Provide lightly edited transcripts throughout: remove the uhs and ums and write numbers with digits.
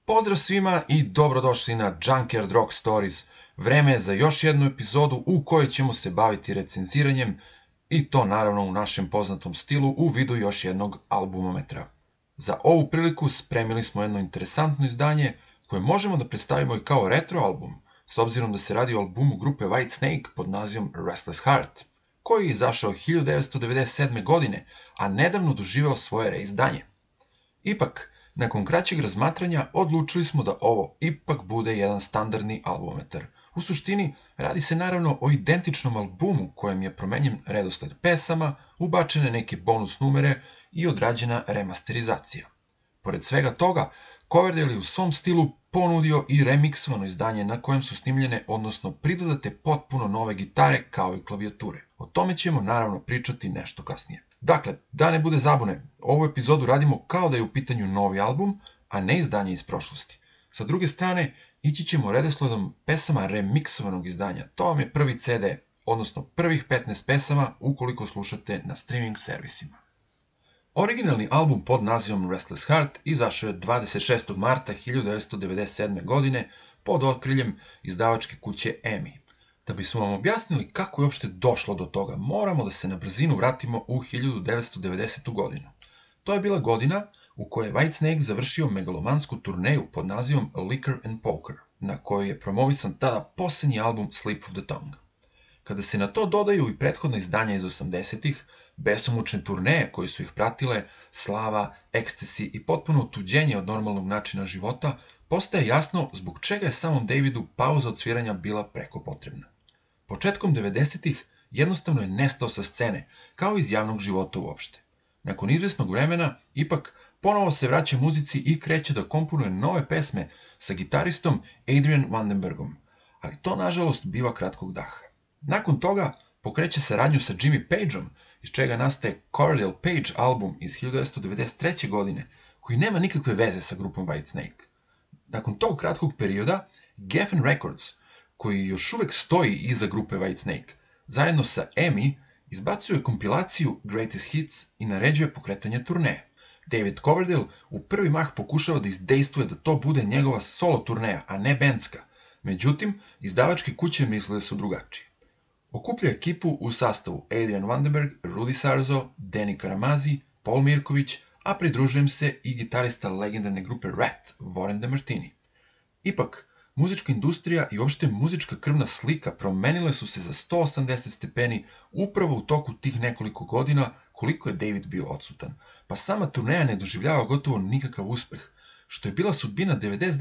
Pozdrav svima i dobrodošli na Junkyard Rock Stories. Vreme je za još jednu epizodu u kojoj ćemo se baviti recenziranjem i to naravno u našem poznatom stilu u vidu još jednog albumometra. Za ovu priliku spremili smo jedno interesantno izdanje koje možemo da predstavimo i kao retro album, s obzirom da se radi o albumu grupe Whitesnake pod nazivom Restless Heart, koji je izašao 1997. godine, a nedavno doživeo svoje reizdanje. Ipak, nakon kraćeg razmatranja odlučili smo da ovo ipak bude jedan standardni albumetar. U suštini, radi se naravno o identičnom albumu kojem je promenjen redosled pesama, ubačene neke bonus numere i odrađena remasterizacija. Pored svega toga, Coverdale je u svom stilu ponudio i remiksovano izdanje na kojem su snimljene, odnosno pridodate potpuno nove gitare kao i klavijature. O tome ćemo naravno pričati nešto kasnije. Dakle, da ne bude zabune, ovu epizodu radimo kao da je u pitanju novi album, a ne izdanje iz prošlosti. Sa druge strane, ići ćemo redosledom pesama remiksovanog izdanja. To vam je prvi CD, odnosno prvih 15 pesama ukoliko slušate na streaming servisima. Originalni album pod nazivom Restless Heart izašao je 26. marta 1997. godine pod otkriljem izdavačke kuće EMI. Da bismo vam objasnili kako je uopšte došlo do toga, moramo da se na brzinu vratimo u 1990. godinu. To je bila godina u kojoj je Whitesnake završio megalomansku turneju pod nazivom Liquor and Poker, na kojoj je promovisan tada posljednji album Slip of the Tongue. Kada se na to dodaju i prethodna izdanja iz 80-ih, besomučne turneje koje su ih pratile, slava, ekstasi i potpuno otuđenje od normalnog načina života, postaje jasno zbog čega je samom Davidu pauza od sviranja bila preko potrebna. Početkom 90-ih jednostavno je nestao sa scene, kao i iz javnog života uopšte. Nakon izvesnog vremena, ipak, ponovo se vraća muzici i kreće da komponuje nove pesme sa gitaristom Adrian Vandenbergom, ali to nažalost biva kratkog daha. Nakon toga pokreće saradnju sa Jimmy Pageom, iz čega nastaje Coverdale Page album iz 1993. godine, koji nema nikakve veze sa grupom Whitesnake. Nakon tog kratkog perioda, Geffen Records, koji još uvek stoji iza grupe Whitesnake, zajedno sa EMI, izbacuje kompilaciju Greatest Hits i naređuje pokretanje turneje. David Coverdale u prvi mah pokušava da izdejstvuje da to bude njegova solo turneja, a ne bendska. Međutim, izdavačke kuće mislile su drugačije. Okuplja ekipu u sastavu Adrian Vandenberg, Rudy Sarzo, Danny Karamazi, Paul Mirković, a pridružujem se i gitarista legendarne grupe Rat, Warren DeMartini. Ipak, muzička industrija i uopšte muzička krvna slika promenile su se za 180 stepeni upravo u toku tih nekoliko godina koliko je David bio odsutan, pa sama turneja ne doživljava gotovo nikakav uspeh, što je bila sudbina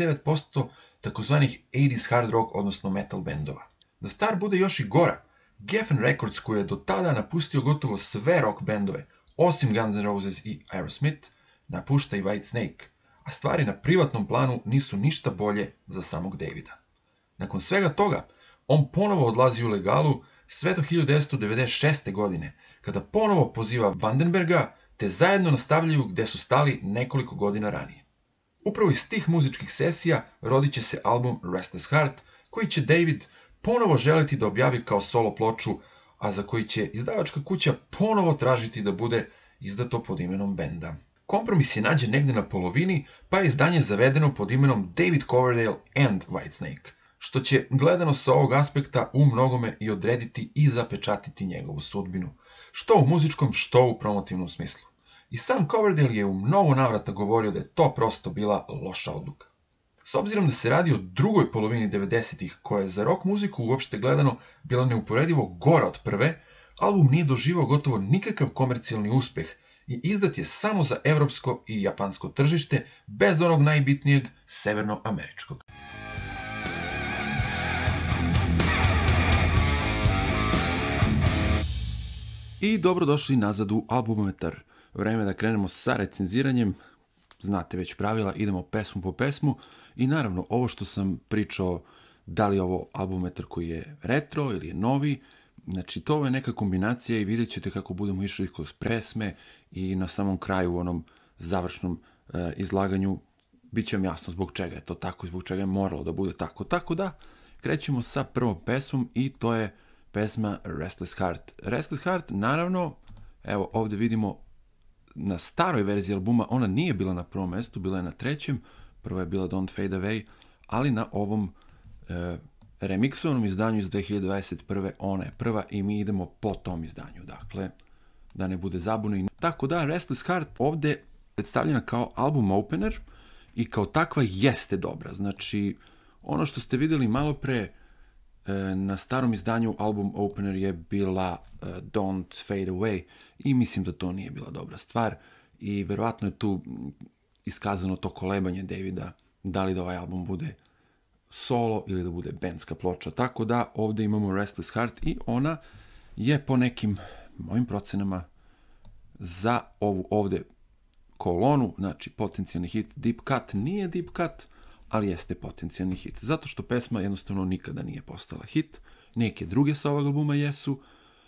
99% takozvanih 80s hard rock, odnosno metal bendova. Da stvar bude još i gora, Geffen Records, koji je do tada napustio gotovo sve rock bendove, osim Guns N' Roses i Aerosmith, napušta i Whitesnake, a stvari na privatnom planu nisu ništa bolje za samog Davida. Nakon svega toga, on ponovo odlazi u legalu sve do 1996. godine, kada ponovo poziva Vandenberga, te zajedno nastavljaju gde su stali nekoliko godina ranije. Upravo iz tih muzičkih sesija rodit će se album Restless Heart, koji će David ponovo želiti da objavi kao solo ploču, a za koji će izdavačka kuća ponovo tražiti da bude izdato pod imenom benda. Kompromis je nađen negde na polovini, pa je izdanje zavedeno pod imenom David Coverdale and Whitesnake, što će, gledano sa ovog aspekta, u mnogome i odrediti i zapečatiti njegovu sudbinu, što u muzičkom, što u promotivnom smislu. I sam Coverdale je u mnogo navrata govorio da je to prosto bila loša odluka. S obzirom da se radi o drugoj polovini 90-ih, koja je za rock muziku uopšte gledano bila neuporedivo gora od prve, album nije doživao gotovo nikakav komercijalni uspeh i izdat je samo za evropsko i japansko tržište, bez onog najbitnijeg severnoameričkog. I dobrodošli nazad u albumometar. Vreme da krenemo sa recenziranjem. Znate već pravila, idemo pesmu po pesmu i naravno ovo što sam pričao, da li je ovo albumetar koji je retro ili je novi, znači to je neka kombinacija i vidjet ćete kako budemo išli kroz pesme i na samom kraju u onom završnom izlaganju bit će vam jasno zbog čega je to tako i zbog čega je moralo da bude tako. Tako da krećemo sa prvom pesmom i to je pesma Restless Heart. Restless Heart, naravno, evo ovdje vidimo na staroj verziji albuma, ona nije bila na prvom mestu, bila je na trećem, prva je bila Don't Fade Away, ali na ovom remiksovanom izdanju iz 2021. ona je prva i mi idemo po tom izdanju, dakle, da ne bude zabune. Tako da, Restless Heart ovde predstavljena kao album opener i kao takva jeste dobra. Znači, ono što ste videli malo pre na starom izdanju album opener je bila Don't Fade Away i mislim da to nije bila dobra stvar i verovatno je tu iskazano to kolebanje Davida, da li da ovaj album bude solo ili da bude bendska ploča. Tako da ovde imamo Restless Heart i ona je po nekim mojim procenama za ovu ovde kolonu, znači potencijalni hit. Deep Cut nije Deep Cut, ali jeste potencijalni hit. Zato što pesma jednostavno nikada nije postala hit. Neke druge sa ovog albuma jesu.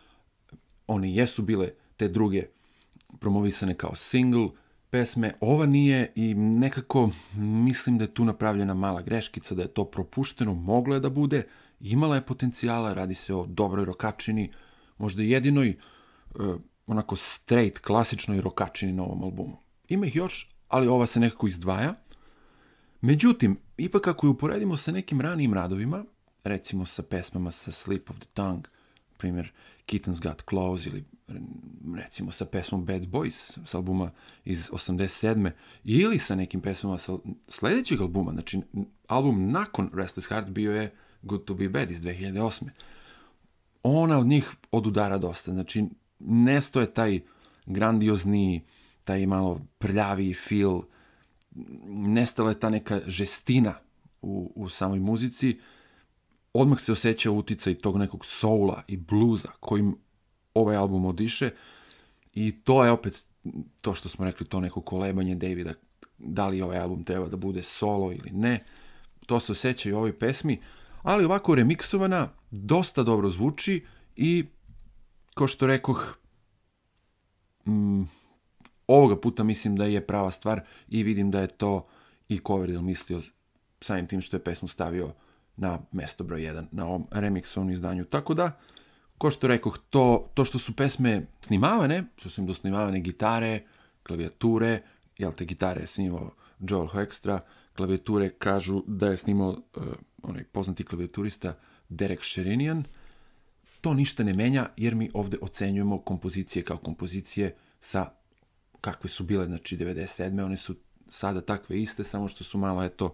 One jesu bile te druge promovisane kao single pesme. Ova nije i nekako mislim da je tu napravljena mala greškica, da je to propušteno. Moglo je da bude. Imala je potencijala, radi se o dobroj rokačini, možda jedinoj onako straight, klasičnoj rokačini na ovom albumu. Ima ih još, ali ova se nekako izdvaja. Međutim, ipak ako je uporedimo sa nekim ranijim radovima, recimo sa pesmama sa Slip of the Tongue, primjer Kittens Got Claws, ili recimo sa pesmom Bad Boys s albuma iz 87. ili sa nekim pesmama sa sledećeg albuma, znači album nakon Restless Heart bio je Good to be Bad iz 2008. Ona od njih odudara dosta, znači nesto je taj grandiozni, taj malo prljavi feel, nestala je ta neka žestina u samoj muzici, odmah se osjeća uticaj tog nekog soula i bluza kojim ovaj album odiše i to je opet to što smo rekli, to neko kolebanje Davida, da li ovaj album treba da bude solo ili ne, to se osjeća i u ovoj pesmi, ali ovako remiksovana, dosta dobro zvuči i kao što rekoh, ovoga puta mislim da je prava stvar i vidim da je to i Coverdale mislio samim tim što je pesmu stavio na mesto broj 1 na ovom remixovom izdanju. Tako da, kao što rekoh, to što su pesme snimavane, što su im dosnimavane gitare, klavijature, jel te gitare je snimao Joel Hoekstra, klavijature kažu da je snimao onaj poznati klavijaturista Derek Sherinian. To ništa ne menja jer mi ovde ocenjujemo kompozicije kao kompozicije sa kakve su bile, znači 97. One su sada takve iste, samo što su malo, eto,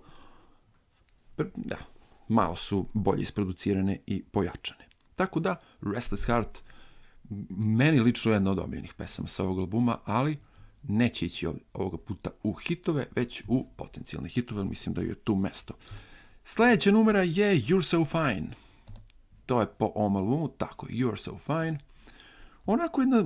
malo su bolje isproducirane i pojačane. Tako da, Restless Heart, meni lično jedna od omiljenih pesama sa ovog albuma, ali neće ići ovoga puta u hitove, već u potencijalne hitove, mislim da je tu mesto. Sledeća numera je You're So Fine. To je po ovom albumu, tako, You're So Fine. Onako jedna,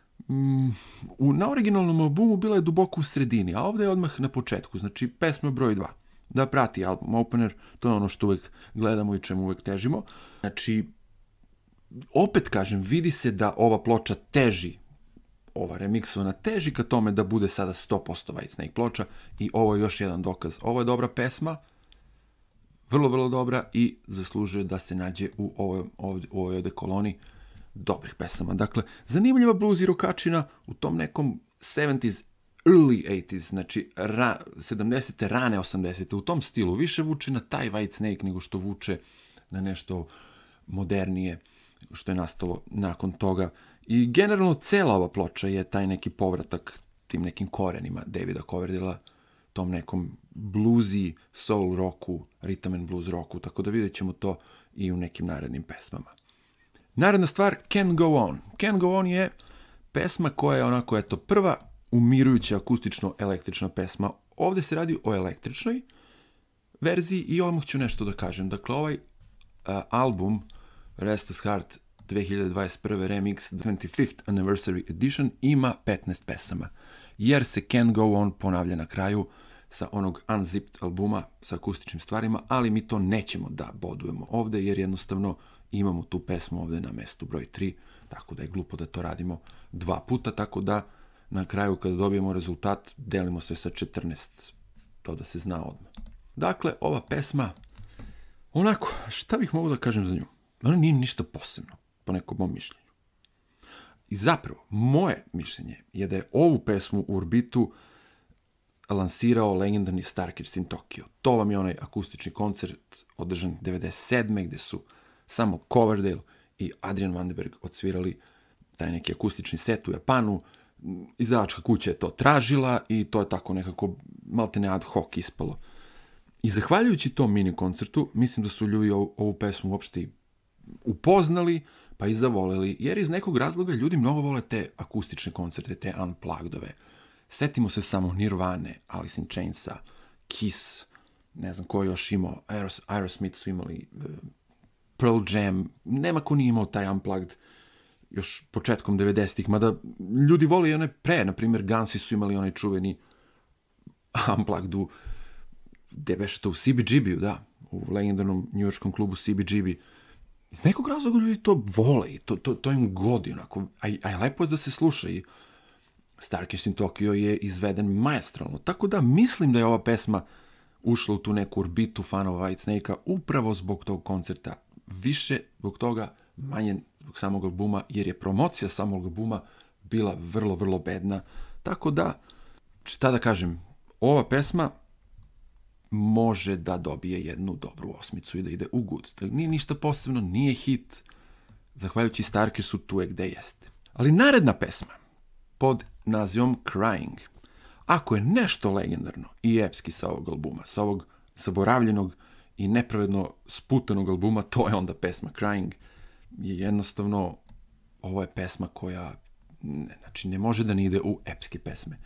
na originalnom albumu bila je duboko u sredini, a ovdje je odmah na početku, znači pesma broj 2. Da prati album opener, to je ono što uvek gledamo i čemu uvek težimo. Znači, opet kažem, vidi se da ova ploča teži, ova remiksovana teži ka tome da bude sada 100% Whitesnake ploča i ovo je još jedan dokaz. Ovo je dobra pesma, vrlo, vrlo dobra i zaslužuje da se nađe u ovoj ovde koloni dobrih pesama. Dakle, zanimljiva blues i rokačina u tom nekom 70s, early 80s, znači 70. rane 80. u tom stilu. Više vuče na taj Whitesnake nego što vuče na nešto modernije što je nastalo nakon toga. I generalno cela ova ploča je taj neki povratak tim nekim korenima Davida Coverdala, tom nekom bluesy soul rocku, rhythm and blues rocku, tako da vidjet ćemo to i u nekim narednim pesmama. Naredna stvar, Can't Go On. Can't Go On je pesma koja je onako, eto, prva umirujuća akustično-električna pesma. Ovdje se radi o električnoj verziji i odmah ću nešto da kažem. Dakle, ovaj album Restless Heart 2021. Remix 25th Anniversary Edition ima 15 pesama, jer se Can't Go On ponavlja na kraju sa onog Unzipped albuma sa akustičnim stvarima, ali mi to nećemo da bodujemo ovde, jer jednostavno imamo tu pesmu ovde na mestu broj 3, tako da je glupo da to radimo dva puta, tako da na kraju kada dobijemo rezultat delimo sve sa 14, to da se zna odmah. Dakle, ova pesma, onako, šta bih mogao da kažem za nju? Ona nije ništa posebno, po nekom mom mišljenju. I zapravo, moje mišljenje je da je ovu pesmu u Orbitu lansirao legendarni Starkers in Tokyo. To vam je onaj akustični koncert održan 97. gde su samo Coverdale i Adrian Vandenberg odsvirali taj neki akustični set u Japanu. Izdavačka kuća je to tražila i to je tako nekako maltene ad hoc ispalo. I zahvaljujući tom mini koncertu, mislim da su ljudi ovu pesmu uopšte upoznali, pa i zavoleli, jer iz nekog razloga ljudi mnogo vole te akustične koncerte, te unpluggedove. Setimo se samo Nirvane, Alice in Chainsa, Kiss, ne znam ko još imao, Aerosmith su imali, Pearl Jam, nema ko nije imao taj unplugged još početkom 90-ih, mada ljudi vole i one pre, na primjer Gunsi su imali onaj čuveni unplugged gde beše to u CBGB-u, da, u legendarnom njujorškom klubu CBGB. Iz nekog razloga ljudi to vole i to im godi onako, a lepo je da se sluša i Starkers in Tokyo je izveden maestralno, tako da mislim da je ova pesma ušla u tu neku orbitu fanova Whitesnake-a upravo zbog tog koncerta. Više zbog toga, manje zbog samog albuma, jer je promocija samog albuma bila vrlo, vrlo bedna. Tako da, šta da kažem, ova pesma može da dobije jednu dobru 8 i da ide u good. Nije ništa posebno, nije hit. Zahvaljujući Starkersu tu je gde jeste. Ali naredna pesma, pod nazivom Crying, ako je nešto legendarno i epski sa ovog albuma, sa ovog zaboravljenog i nepravedno sputanog albuma, to je onda pesma Crying. Je jednostavno, ovo je pesma koja ne može da ne ide u epske pesme.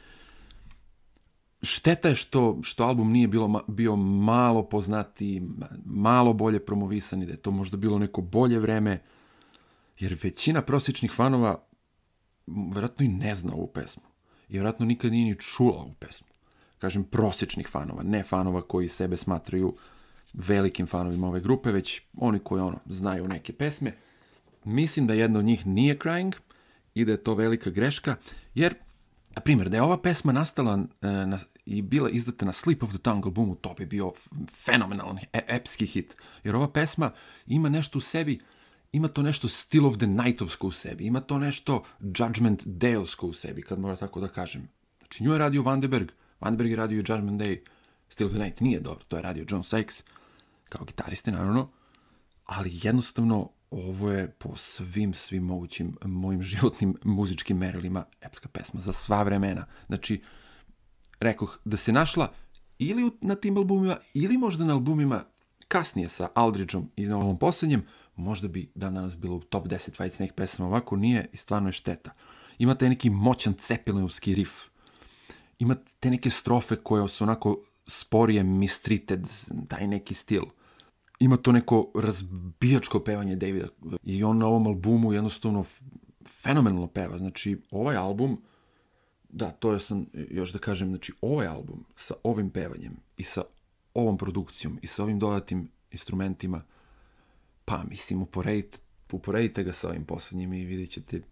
Šteta je što album nije bio malo poznatiji, malo bolje promovisan i da je to možda bilo neko bolje vreme, jer većina prosječnih fanova vjerojatno i ne zna ovu pesmu. I vjerojatno nikad nije ni čula ovu pesmu. Kažem prosječnih fanova, ne fanova koji sebe smatraju velikim fanovima ove grupe, već oni koji znaju neke pesme. Mislim da jedna od njih nije Crying i da je to velika greška, jer, na primjer, da je ova pesma nastala i bila izdata na Slip of the Tongue albumu, to bi bio fenomenalan, epski hit. Jer ova pesma ima nešto u sebi, ima to nešto Still of the Nightovsko u sebi, ima to nešto Judgment Day-ovsko u sebi, kad mora tako da kažem. Znači, nju je radio Vandenberg je radio Judgment Day, Still of the Night nije dobro, to je radio John Sykes, kao gitariste, naravno, ali jednostavno ovo je po svim mogućim mojim životnim muzičkim merilima epska pesma za sva vremena. Znači, rekoh da se našla ili na tim albumima, ili možda na albumima kasnije sa Aldridgeom i na ovom posljednjem, možda bi danas bilo u top 10 Whitesnake pesama, ovako nije i stvarno je šteta. Ima taj neki moćan cepelinovski riff, ima te neke strofe koje su onako sporije, mistreated, taj neki stil. Ima to neko razbijačko pevanje Davida i on na ovom albumu jednostavno fenomenalno peva. Znači, ovaj album, da, to sam još da kažem, znači, ovaj album sa ovim pevanjem i sa ovom produkcijom i sa ovim dodatnim instrumentima, pa mislim, uporedite ga sa ovim posljednjim i vidjet ćete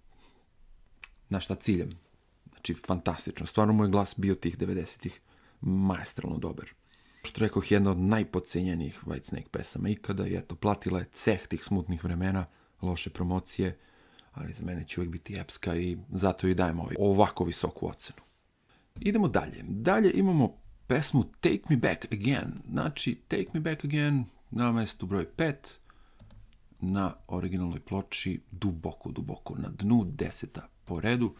na šta ciljam. Znači, fantastično. Stvarno moj glas bio tih 90-ih maestralno dobar. Što rekoh, jedna od najpodcenjenijih Whitesnake pesama ikada i eto, platila je ceh tih smutnih vremena, loše promocije, ali za mene će uvijek biti epska i zato i dajem ovako visoku ocenu. Idemo dalje. Dalje imamo pesmu Take Me Back Again. Znači, Take Me Back Again na mestu broj 5, na originalnoj ploči duboko na dnu, 10. po redu.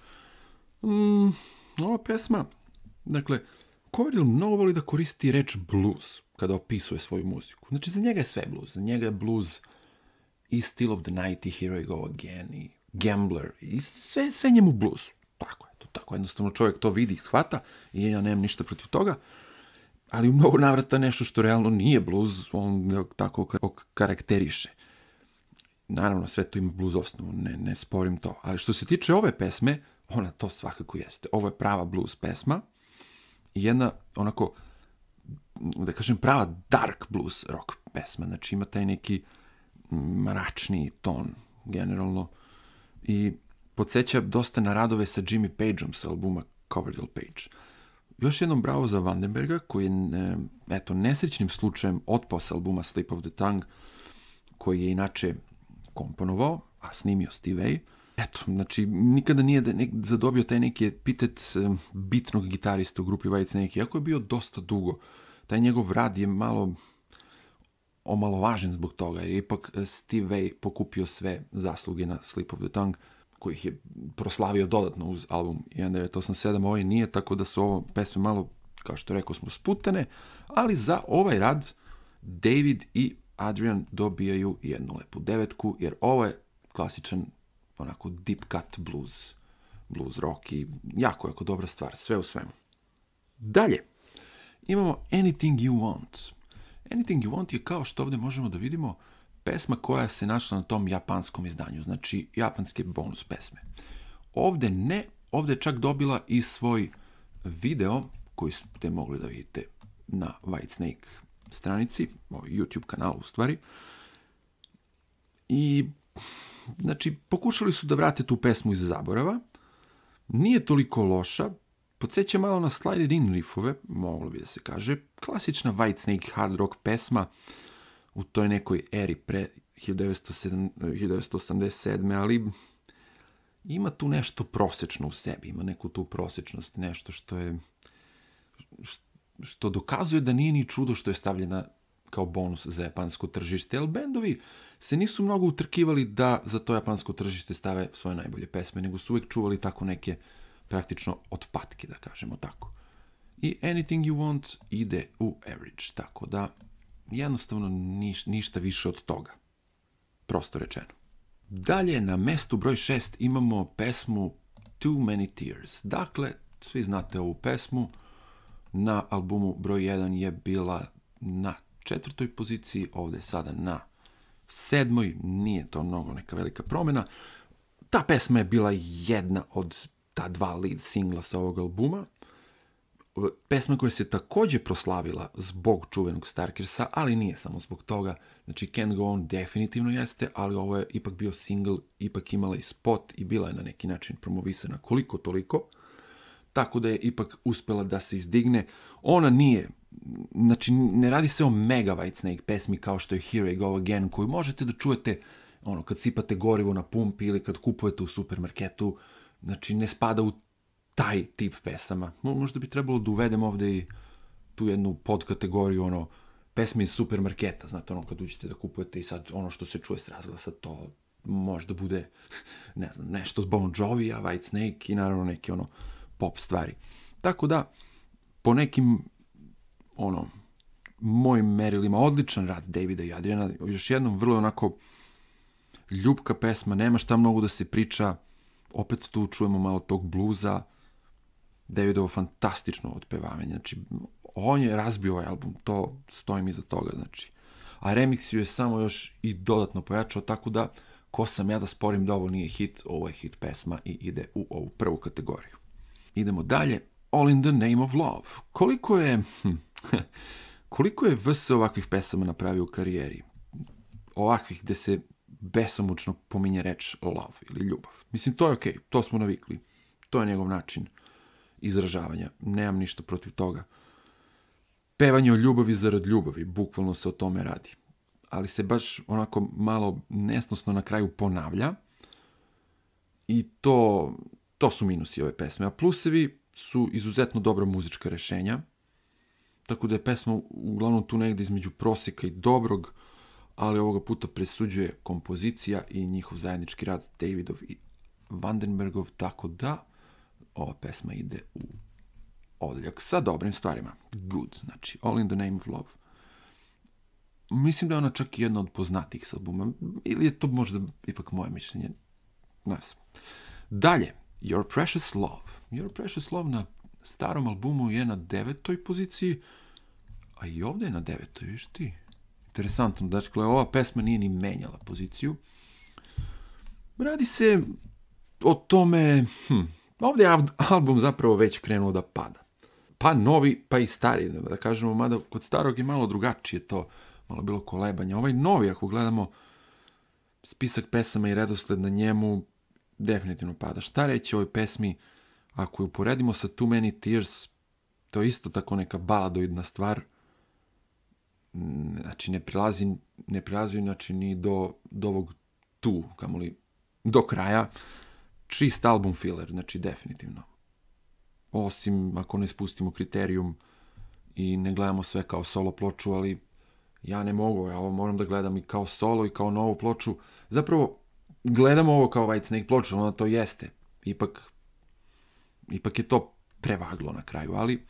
Ova pesma, dakle, Coverdale mnogo voli da koristi reč blues kada opisuje svoju muziku. Znači, za njega je sve blues. Za njega je blues i Still of the Night i Here I Go Again i Gambler i sve njemu blues. Tako je, to tako jednostavno čovjek to vidi i shvata i ja nemam ništa protiv toga, ali u mnogo navrata nešto što realno nije blues, on tako karakteriše. Naravno, sve to ima blues osnovu, ne sporim to. Ali što se tiče ove pesme, ona to svakako jeste. Ovo je prava blues pesma i jedna, onako, da kažem, prava dark blues rock pesma. Znači, ima taj neki mračni ton, generalno. I podsjeća dosta na radove sa Jimmy Pageom sa albuma Coverdale Page. Još jednom bravo za Vandenberga, koji je, nesrećnim slučajem otpao sa albuma Slip of the Tongue, koji je inače komponovao, a snimio Steve Vai. eto, znači, nikada nije zadobio taj neki epitet bitnog gitarista u grupi Whitesnake, iako je bio dosta dugo. Taj njegov rad je malo omalovažen zbog toga, jer je ipak Steve Vai pokupio sve zasluge na Slip of the Tongue, kojih je proslavio dodatno uz album 1987, ovaj nije, tako da su ovo pesme malo, kao što rekao smo, sputane, ali za ovaj rad David i Adrian dobijaju jednu lepu 9, jer ovo je klasičan onako deep cut blues rock i jako dobra stvar, sve u svemu. Dalje, imamo Anything You Want. Anything You Want je, kao što ovdje možemo da vidimo, pesma koja se našla na tom japanskom izdanju, znači japanske bonus pesme. Ovdje ne, ovdje je čak dobila i svoj video koji ste mogli da vidite na Whitesnake stranici, YouTube kanalu u stvari. I znači, pokušali su da vrate tu pesmu iz zaborava. Nije toliko loša, podsjeća malo na Slide It In riffove, moglo bi da se kaže. Klasična Whitesnake hard rock pesma u toj nekoj eri pre 1987. Ali ima tu nešto prosečno u sebi, ima neku tu prosečnost, nešto što dokazuje da nije ni čudo što je stavljena kao bonus za japansko tržište, jer bendovi se nisu mnogo utrkivali da za to japansko tržište stave svoje najbolje pesme, nego su uvijek čuvali tako neke praktično otpatke, da kažemo tako. I Anything You Want ide u average, tako da jednostavno ništa više od toga. Prosto rečeno. Dalje, na mestu broj 6 imamo pesmu Too Many Tears. Dakle, svi znate ovu pesmu. Na albumu broj 1 je bila na 4. poziciji, ovdje sada na 7. Nije to mnogo neka velika promjena. Ta pesma je bila jedna od ta 2 lead singla sa ovog albuma. Pesma koja se također proslavila zbog čuvenog Starkersa, ali nije samo zbog toga. Znači, Can't Go On definitivno jeste, ali ovo je ipak bio single, ipak imala i spot i bila je na neki način promovisana koliko toliko. Tako da je ipak uspjela da se izdigne. Ona nije, znači ne radi se o mega Whitesnake pesmi kao što je Here I Go Again, koju možete da čujete kad sipate gorivo na pumpi ili kad kupujete u supermarketu. Znači ne spada u taj tip pesama. Možda bi trebalo da uvedem ovdje i tu jednu podkategoriju, pesme iz supermarketa. Znate, kad uđete da kupujete i sad ono što se čuje s razglasa, to možda bude, ne znam, nešto s Bon Jovi-a, Whitesnake i naravno neke pop stvari. Tako da, po nekim mojim merilima, odličan rad Davida i Adriana, još jednom vrlo onako ljubka pesma, nema šta mnogo da se priča, opet tu čujemo malo tog bluza, Davidovo fantastično otpevavanje, znači on je razbio ovaj album, to stojim iza toga, znači. A remix ju je samo još i dodatno pojačao, tako da, ko sam ja da sporim da ovo nije hit, ovo je hit pesma i ide u ovu prvu kategoriju. Idemo dalje, All in the Name of Love. Koliko je VS ovakvih pesama napravio u karijeri? Ovakvih gde se besomučno pominje reč love ili ljubav. Mislim, to je okej, to smo navikli. To je njegov način izražavanja. Nemam ništa protiv toga. Pevanje o ljubavi zarad ljubavi, bukvalno se o tome radi. Ali se baš onako malo nesnosno na kraju ponavlja. I to su minusi ove pesme. A plusevi su izuzetno dobra muzička rešenja. Tako da je pesma uglavnom tu negdje između prosjeka i dobrog, ali ovoga puta presuđuje kompozicija i njihov zajednički rad Davidov i Vandenbergov, tako da ova pesma ide u odjeljak sa dobrim stvarima. Good, znači All in the Name of Love. Mislim da je ona čak i jedna od poznatijih s albuma, ili je to možda ipak moje mišljenje. Nice. Dalje, Your Precious Love. Your Precious Love na starom albumu je na 9. poziciji, a i ovdje je na 9. viš ti. Interesantno, dakle, ova pesma nije ni menjala poziciju. Radi se o tome, ovdje je album zapravo već krenuo da pada. Pa novi, pa i stari, da kažemo, mada kod starog je malo drugačije to, malo bilo kolebanja. Ovaj novi, ako gledamo spisak pesama i redosled na njemu, definitivno pada. Šta reći o ovoj pesmi, ako je uporedimo sa Too Many Tears, to je isto tako neka baladoidna stvar. Znači, ne prilazi znači, ni do ovog tu, kamoli do kraja. čist album filler, znači definitivno. Osim ako ne spustimo kriterijum i ne gledamo sve kao solo ploču, ali ja ne mogu, ja ovo moram da gledam i kao solo i kao novu ploču. Zapravo, gledam ovo kao Whitesnake ploču, ono to jeste. Ipak je to prevaglo na kraju, ali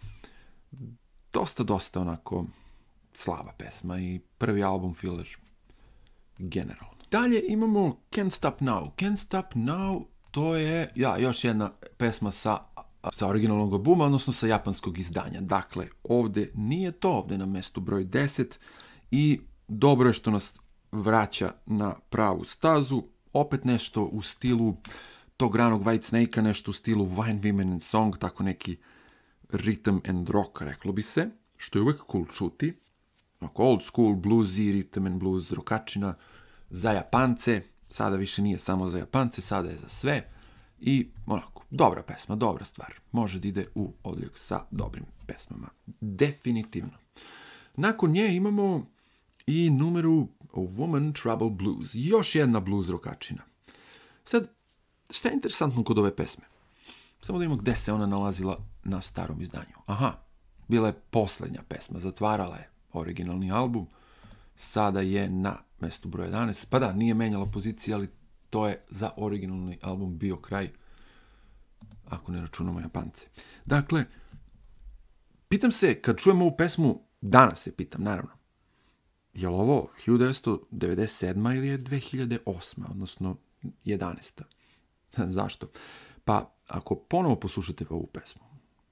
dosta onako slaba pesma i prvi album filler generalno. Dalje imamo Can't Stop Now. Can't Stop Now, to je još jedna pesma sa originalnog albuma, odnosno sa japanskog izdanja. Dakle, ovdje nije to, ovdje na mestu broj 10 i dobro je što nas vraća na pravu stazu. Opet nešto u stilu tog ranog Whitesnake-a, nešto u stilu Wine, Women and Song, tako neki rhythm and rock, reklo bi se, što je uvijek cool čuti. Old school, bluesy, rhythm and blues, rokačina, za Japance, sada više nije samo za Japance, sada je za sve i onako, dobra pesma, dobra stvar, može da ide u odljak sa dobrim pesmama, definitivno. Nakon nje imamo i numeru A Woman Trouble Blues, još jedna blues rokačina. Sad, šta je interesantno kod ove pesme? Samo da imamo gde se ona nalazila na starom izdanju. Aha, bila je posljednja pesma, zatvarala je originalni album, sada je na mestu broj 11, pa da, nije menjala pozicije, ali to je za originalni album bio kraj, ako ne računamo Japance. Dakle, pitam se, kad čujemo ovu pesmu, danas se pitam, naravno, je li ovo 1997. ili je 2008. odnosno 11. Zašto? Pa, ako ponovo poslušate ovu pesmu,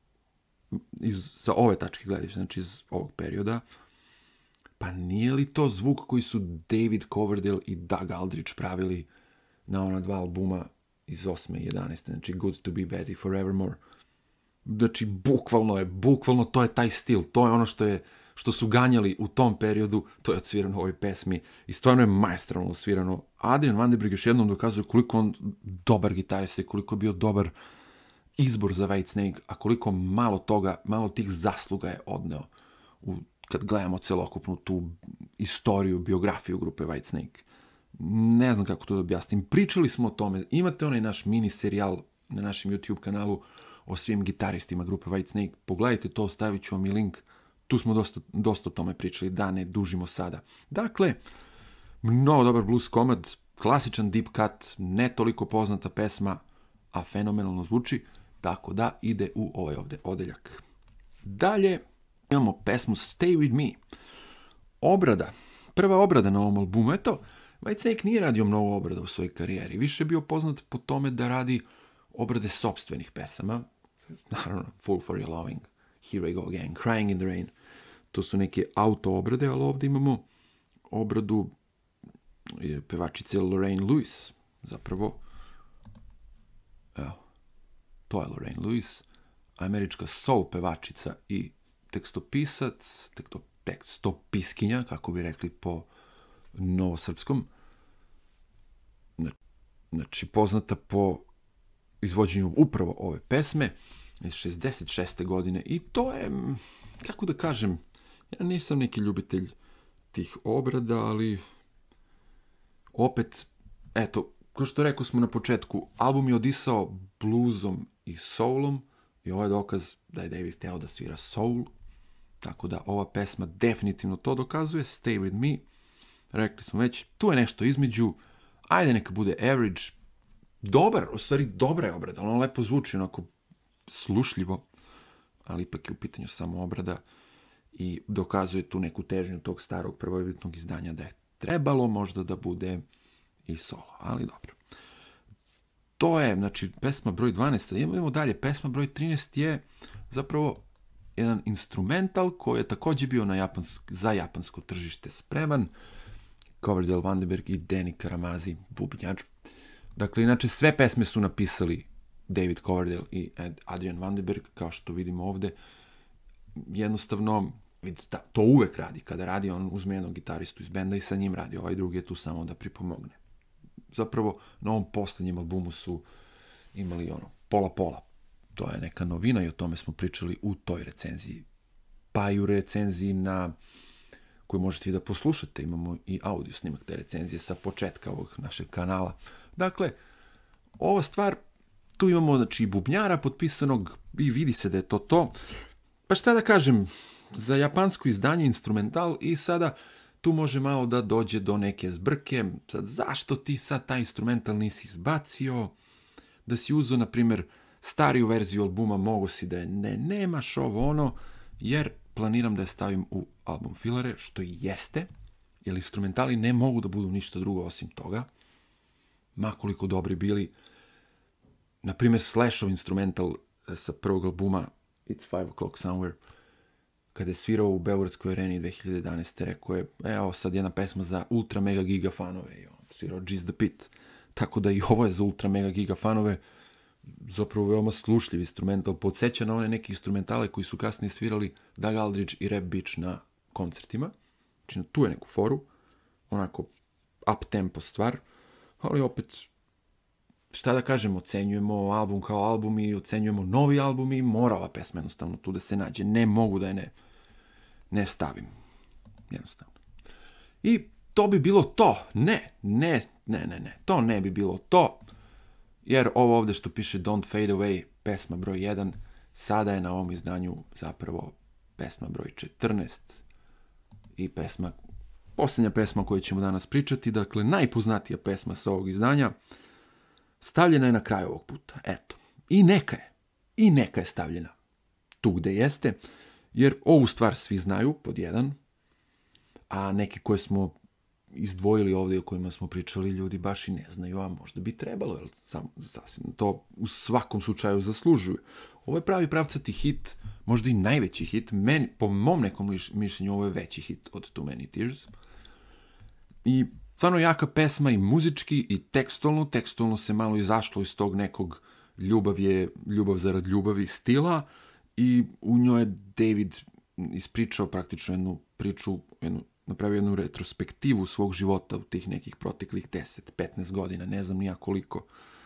sa ove tačke gledišta, znači iz ovog perioda, pa nije li to zvuk koji su David Coverdale i Doug Aldrich pravili na ona dva albuma iz 8. i 11. Znači Good to be Bad i Forevermore. Znači, bukvalno to je taj stil, to je ono što su ganjali u tom periodu, to je odsvirano u ovoj pesmi i stvarno je maestralno svirano. Adrian Vandenberg još jednom dokazuje koliko on dobar gitarista i koliko je bio dobar izbor za Whitesnake, a koliko malo tih zasluga je odneo kad gledamo celokupnu tu istoriju, biografiju grupe Whitesnake. Ne znam kako to da objasnim. Pričali smo o tome. Imate onaj naš mini serijal na našem YouTube kanalu o svim gitaristima grupe Whitesnake. Pogledajte to, stavit ću vam i link. Tu smo dosta o tome pričali, da ne dužimo sada. Dakle, mnogo dobar blues komad, klasičan deep cut, ne toliko poznata pesma, a fenomenalno zvuči, tako da ide u ovaj ovdje odeljak. Dalje imamo pesmu Stay With Me. Prva obrada na ovom albumu. Eto, Whitesnake nije radio mnogo obrada u svojoj karijeri. Više je bio poznat po tome da radi obrade sopstvenih pesama. Naravno, Fool for Your Loving, Here I Go Again, Crying in the Rain. To su neke auto obrade, ali ovdje imamo obradu pevačice Lorraine Lewis. Zapravo, evo, to je Lorraine Lewis, američka soul pevačica i tekstopiskinja, kako bi rekli po novosrpskom. Znači, poznata po izvođenju upravo ove pesme iz 66. godine i to je, kako da kažem, ja nisam neki ljubitelj tih obrada, ali opet, eto, kao što rekao smo na početku, album je odisao bluzom i soulom i ovo je dokaz da je David hteo da svira soul, tako da ova pesma definitivno to dokazuje. Stay With Me, rekli smo već, tu je nešto između, ajde neka bude average, u stvari dobra je obrada, ono lepo zvuči, onako slušljivo, ali ipak je u pitanju samo obrada i dokazuje tu neku težnju tog starog prvobitnog izdanja da je trebalo možda da bude i solo, ali dobro. To je, znači, pesma broj 12. Imamo dalje, pesma broj 13 je zapravo jedan instrumental koji je također bio za japansko tržište spreman. Coverdale, Vandenberg i Danny Karamazi, bubnjar. Dakle, inače, sve pesme su napisali David Coverdale i Adrian Vandenberg, kao što vidimo ovdje. Jednostavno, to uvek radi. Kada radi, on uzme jednog gitaristu iz benda i sa njim radi. Ovaj drugi je tu samo da pripomogne. Zapravo, na ovom posljednjem albumu su imali pola-pola. To je neka novina i o tome smo pričali u toj recenziji. Pa i u recenziji koju možete i da poslušate. Imamo i audio snimak te recenzije sa početka ovog našeg kanala. Dakle, ova stvar tu imamo znači, bubnjara potpisanog i vidi se da je to. Pa šta da kažem, za japansko izdanje instrumental i sada tu može malo da dođe do neke zbrke. Sad, zašto ti sad taj instrumental nisi izbacio? Da si uzeo, na primjer, stariju verziju albuma, mogu si da je nemaš ovo ono, jer planiram da je stavim u album filere, što i jeste, jer instrumentali ne mogu da budu ništa drugo osim toga. Makoliko dobri bili. Na primjer, Slashov instrumental sa prvog albuma It's 5 O'Clock Somewhere, kada je svirao u Beogradskoj areni 2011. rekao je, evo sad jedna pesma za ultra mega giga fanove, i on svirao G's the Pit. Tako da i ovo je za ultra mega giga fanove zapravo veoma slušljiv instrumental, podsjeća na one neke instrumentale koji su kasnije svirali Doug Aldridge i Rap Beach na koncertima. Znači, tu je neku foru, onako up-tempo stvar, ali opet, šta da kažem, ocenjujemo album kao album i ocenjujemo novi album i mora ova pesma jednostavno tu da se nađe. Ne mogu da je ne stavim. Jednostavno. I to bi bilo to. Ne. To ne bi bilo to. Jer ovo ovdje što piše Don't Fade Away, pesma broj 1, sada je na ovom izdanju zapravo pesma broj 14 i posljednja pesma koju ćemo danas pričati, dakle najpoznatija pesma sa ovog izdanja, stavljena je na kraju ovog puta. Eto. I neka je stavljena tu gde jeste, jer ovu stvar svi znaju, pod jedan, a neke koje smo izdvojili ovdje o kojima smo pričali, ljudi baš i ne znaju, a možda bi trebalo, jer sasvim to u svakom slučaju zaslužuju. Ovo je pravi pravcati hit, možda i najveći hit, po mom nekom mišljenju ovo je veći hit od Too Many Tears. I stvarno jaka pesma i muzički i tekstualno se malo izašlo iz tog nekog ljubav zarad ljubavi stila i u njoj je David ispričao praktično jednu priču, napravio jednu retrospektivu svog života u tih nekih proteklih 10-15 godina, ne znam nija koliko.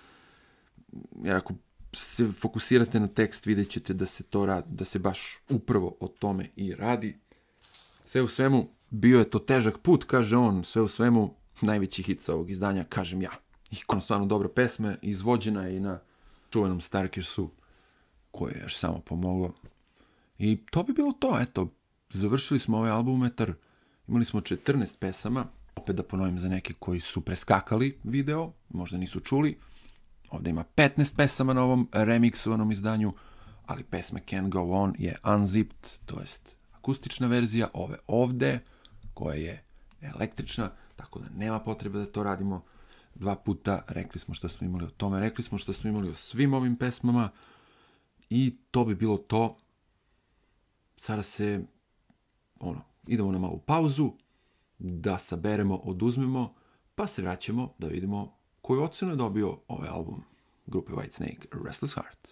Jer ako se fokusirate na tekst, vidjet ćete da se baš upravo o tome i radi. Sve u svemu, bio je to težak put, kaže on, sve u svemu, najveći hit sa ovog izdanja, kažem ja. I stvarno dobra pesma, izvođena je i na čuvenom Starkersu, koji je još samo pomogao. I to bi bilo to, eto, završili smo ovaj albumetar, imali smo 14 pesama, opet da ponovim za neke koji su preskakali video, možda nisu čuli. Ovdje ima 15 pesama na ovom remixovanom izdanju, ali pesma Can't Go On je unzipped, to jest akustična verzija ove ovde, koja je električna, tako da nema potrebe da to radimo dva puta. Rekli smo što smo imali o tome, rekli smo što smo imali o svim ovim pesmama i to bi bilo to. Sada idemo na malu pauzu, da saberemo, oduzmemo, pa se vraćamo da vidimo koju ocenu je dobio ovaj album grupe Whitesnake, Restless Heart.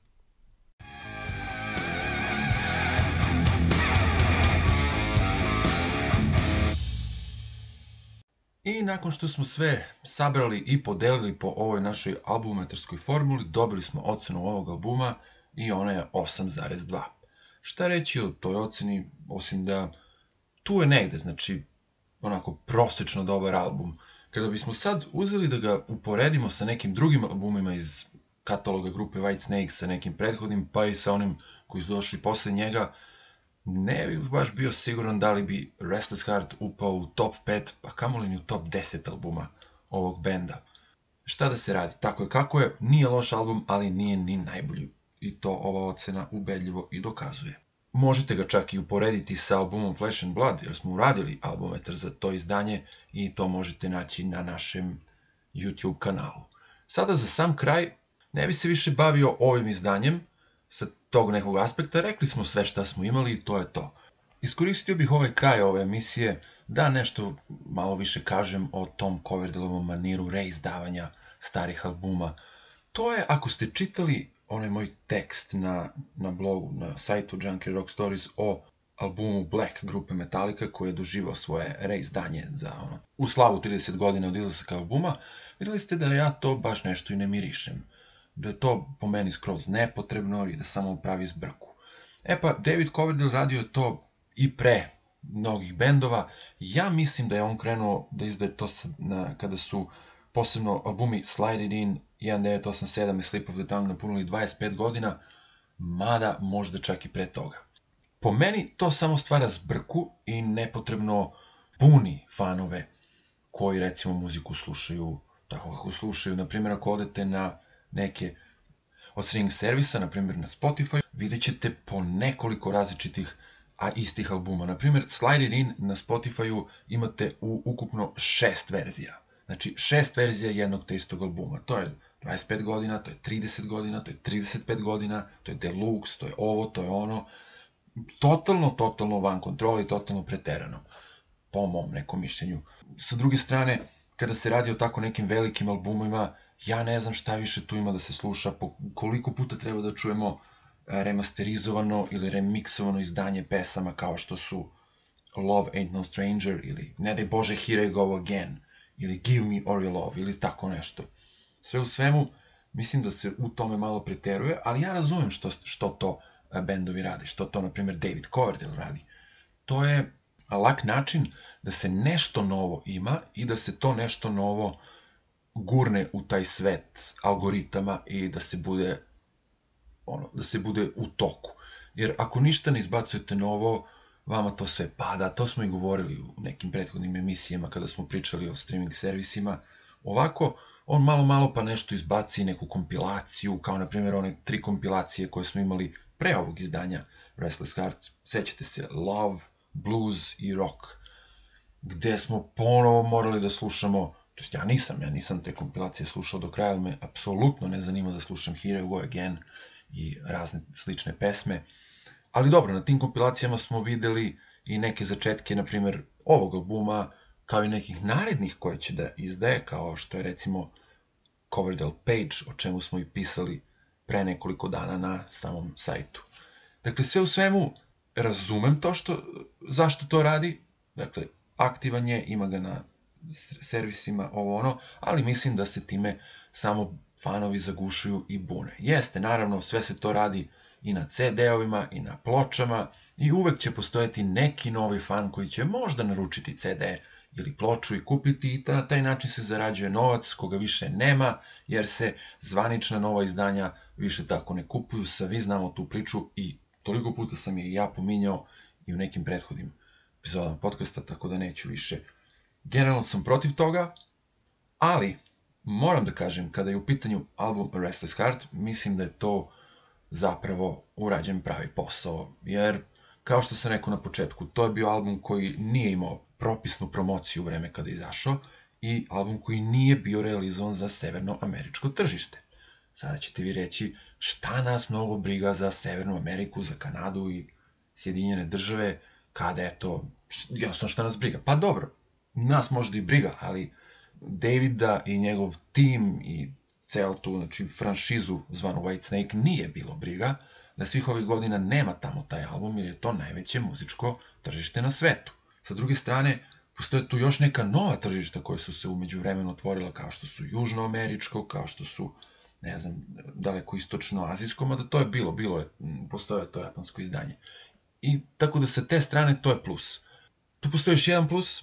I nakon što smo sve sabrali i podelili po ovoj našoj albumetarskoj formuli, dobili smo ocenu ovog albuma i ona je 8,2. Šta reći o toj oceni, osim da tu je negde, znači onako prosječno dobar album. Kada bismo sad uzeli da ga uporedimo sa nekim drugim albumima iz kataloga grupe Whitesnake, sa nekim prethodnim, pa i sa onim koji su došli posle njega, ne bih baš bio siguran da li bi Restless Heart upao u top 5, pa kamoli ni u top 10 albuma ovog benda. Šta da se radi, tako je kako je, nije loš album, ali nije ni najbolji. I to ova ocena ubedljivo i dokazuje. Možete ga čak i uporediti sa albumom Flesh and Blood, jer smo uradili albumetar za to izdanje i to možete naći na našem YouTube kanalu. Sada za sam kraj, ne bi se više bavio ovim izdanjem, sa tog nekog aspekta, rekli smo sve šta smo imali i to je to. Iskoristio bih ovaj kraj ove emisije da nešto malo više kažem o tom Coverdelovom maniru reizdavanja starih albuma. To je, ako ste čitali onaj moj tekst na blogu, na sajtu Junker Rock Stories o albumu Black grupe Metallica koji je doživao svoje reizdanje u slavu 30 godina od izlaska albuma, vidjeli ste da ja to baš nešto i ne mirišem. Da je to po meni skroz nepotrebno i da samo pravi zbrku. E pa, David Coverdale radio je to i pre mnogih bendova. Ja mislim da je on krenuo da izdaje to kada su posebno albumi Slide It In 1987 i Slip of the Tongue napunili 25 godina, mada možda čak i pre toga. Po meni to samo stvara zbrku i nepotrebno buni fanove koji recimo muziku slušaju tako kako slušaju. Naprimjer, ako odete na neke od streaming servisa, naprimjer na Spotify, vidjet ćete po nekoliko različitih istih albuma. Naprimjer, Slide It In na Spotify-u imate ukupno 6 verzija. Znači, 6 verzija jednog te istog albuma. To je 25 godina, to je 30 godina, to je 35 godina, to je deluxe, to je ovo, to je ono. Totalno van kontrole i totalno preterano. Po mom nekom mišljenju. Sa druge strane, kada se radi o tako nekim velikim albumima, ja ne znam šta više tu ima da se sluša, koliko puta treba da čujemo remasterizovano ili remiksovano izdanje pesama kao što su Love Ain't No Stranger ili ne daj Bože Here I Go Again ili Give Me All Your Love ili tako nešto. Sve u svemu, mislim da se u tome malo preteruje, ali ja razumem što to bendovi radi, što to, na primjer, David Coverdale radi. To je lak način da se nešto novo ima i da se to nešto novo gurne u taj svet algoritama i da se bude u toku. Jer ako ništa ne izbacujete novo, vama to sve pada. To smo i govorili u nekim prethodnim emisijama kada smo pričali o streaming servisima. Ovako, on malo pa nešto izbaci, neku kompilaciju, kao na primjer one 3 kompilacije koje smo imali pre ovog izdanja Restless Heart. Sećate se, Love, Blues i Rock, gde smo ponovo morali da slušamo, to jest ja nisam te kompilacije slušao do kraja, ali me apsolutno ne zanima da slušam Here I Go Again i razne slične pesme. Ali dobro, na tim kompilacijama smo videli i neke začetke, na primjer, ovog albuma, kao i nekih narednih koje će da izdaje, kao što je recimo Coverdale Page, o čemu smo i pisali pre nekoliko dana na samom sajtu. Dakle, sve u svemu, razumem to zašto to radi, dakle, aktivan je, ima ga na servisima, ovo ono, ali mislim da se time samo fanovi zagušuju i bune. Jeste, naravno, sve se to radi i na CD-ovima i na pločama i uvek će postojati neki novi fan koji će možda naručiti CD ili ploču i kupiti i na taj način se zarađuje novac koga više nema, jer se zvanična nova izdanja više tako ne kupuju. Svi znamo tu priču i toliko puta sam je i ja pominjao i u nekim prethodnim epizodama podcasta, tako da neću više. Generalno sam protiv toga, ali moram da kažem, kada je u pitanju album Restless Heart, mislim da je to zapravo urađen pravi posao, jer kao što sam rekao na početku, to je bio album koji nije imao propisnu promociju u vreme kada je izašao i album koji nije bio realizovan za severnoameričko tržište. Sada ćete vi reći šta nas mnogo briga za Severnu Ameriku, za Kanadu i Sjedinjene države, kada je to, jednostavno šta nas briga? Pa dobro, nas možda i briga, ali Davida i njegov tim i celu tu, znači, franšizu zvanu Whitesnake nije bilo briga, da svih ovih godina nema tamo taj album jer je to najveće muzičko tržište na svetu. Sa druge strane, postoje tu još neka nova tržišta koje su se umeđu vremenu otvorila, kao što su južnoameričko, kao što su, ne znam, daleko istočno-azijsko, mada to je postoje to japansko izdanje. I tako da sa te strane to je plus. Tu postoji još jedan plus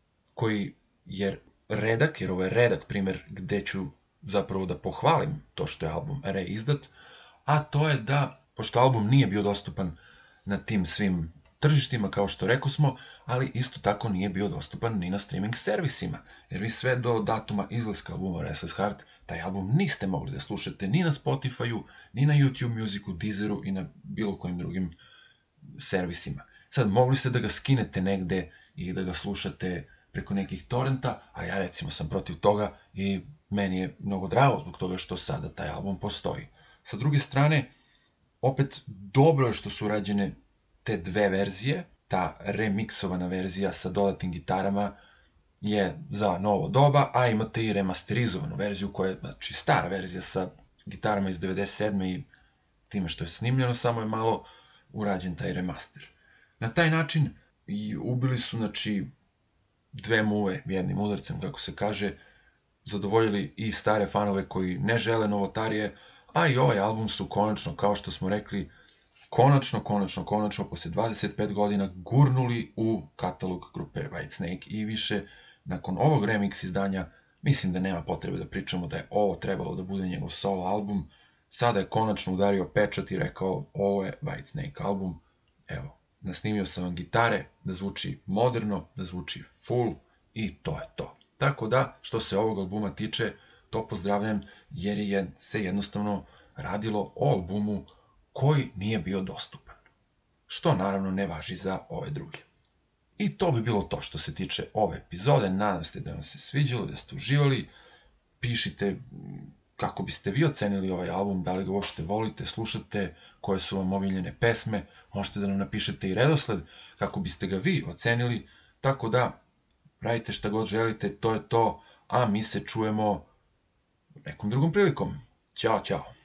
koji je redak, jer ovo je redak primjer gde ću zapravo da pohvalim to što je album reizdat, a to je da, pošto album nije bio dostupan na tim svim tržištima, kao što rekao smo, ali isto tako nije bio dostupan ni na streaming servisima, jer vi sve do datuma izlaska albuma Restless Heart, taj album niste mogli da slušate ni na Spotify-u, ni na YouTube Musicu, Deezeru i na bilo kojim drugim servisima. Sad, mogli ste da ga skinete negde i da ga slušate preko nekih torrenta, a ja recimo sam protiv toga i meni je mnogo drago zbog toga što sada taj album postoji. Sa druge strane, opet dobro je što su urađene te dve verzije, ta remiksovana verzija sa dodatnim gitarama je za novo doba, a imate i remasterizovanu verziju koja je, znači, stara verzija sa gitarama iz 97. i time što je snimljeno, samo je malo urađen taj remaster. Na taj način ubili su, znači, dve muve jednim udarcem, kako se kaže, zadovoljili i stare fanove koji ne žele novotarije, a i ovaj album su konačno, kao što smo rekli, konačno, posle 25 godina gurnuli u katalog grupe Whitesnake i više, nakon ovog remix izdanja, Mislim da nema potrebe da pričamo da je ovo trebalo da bude njegov solo album. Sada je konačno udario pečat i rekao ovo je Whitesnake album. Evo, nasnimio sam vam gitare, da zvuči moderno, da zvuči full i to je to. Tako da, što se ovog albuma tiče, to pozdravljam jer je se jednostavno radilo o albumu koji nije bio dostupan. Što naravno ne važi za ove druge. I to bi bilo to što se tiče ove epizode. Nadam se da vam se sviđalo, da ste uživali. Pišite kako biste vi ocenili ovaj album, da li ga uopšte volite, slušate, koje su vam omiljene pesme. Možete da nam napišete i redosled kako biste ga vi ocenili. Tako da, radite šta god želite, to je to. A mi se čujemo nekom drugom prilikom. Ćao, ćao.